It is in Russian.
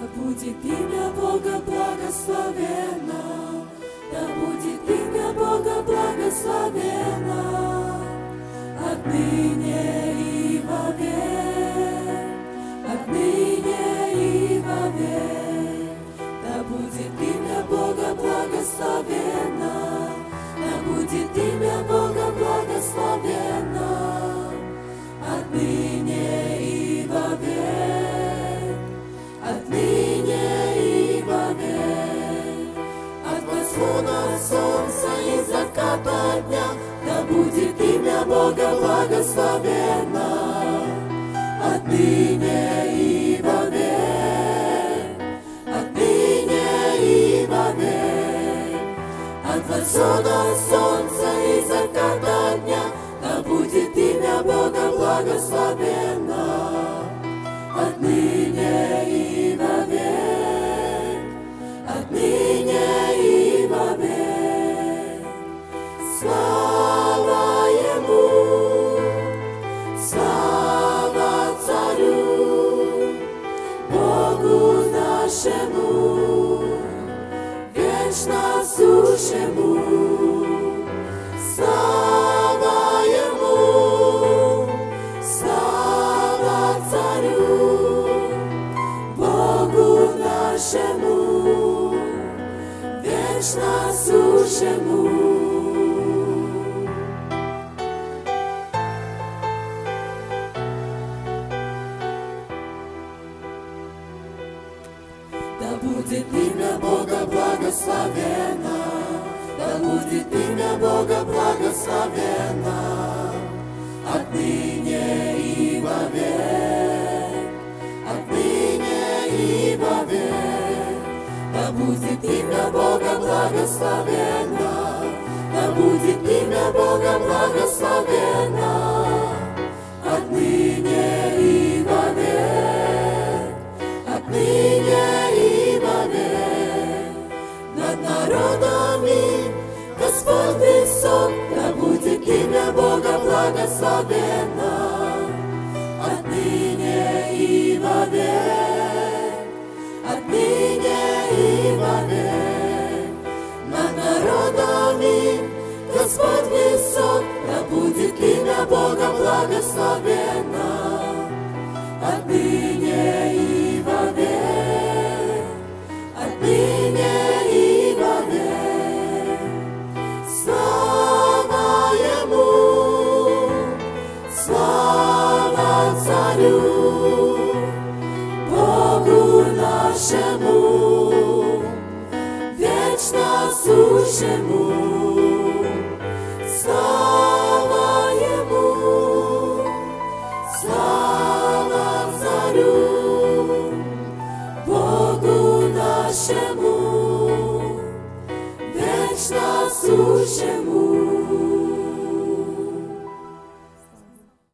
будет имя Бога благословенно, да будет имя Бога благословенно, отныне и вовек, отныне и вовек. Да будет имя Бога благословенно, да будет имя Бога благословенно, отныне и вовек, отныне и вовек. От восхода солнца и заката дня да будет имя Бога благословенно, отныне и вовек, отныне и вовек. От восхода солнца и заката дня да будет имя Бога благословенно, отныне и вовек, отныне и вовек. Слава Ему, слава Царю, Богу нашему, вечно сущему. Слава Ему, слава Царю, Богу нашему, вечно сущему. Да будет имя Бога благословенно, да будет имя Бога благословенно, отныне и вовек, отныне и вовек. Да будет имя Бога благословенно, да будет имя Бога благословенно, отныне и вовек, отныне и вовек. Над народами Господь высок, да будет имя Бога благословенно, отныне и вовек, отныне и вовек. Над народами Господь высок, да будет имя Бога благословенно, отныне и вовек, отныне и вовек. Слава Ему, слава Царю, Богу нашему, вечно сущему.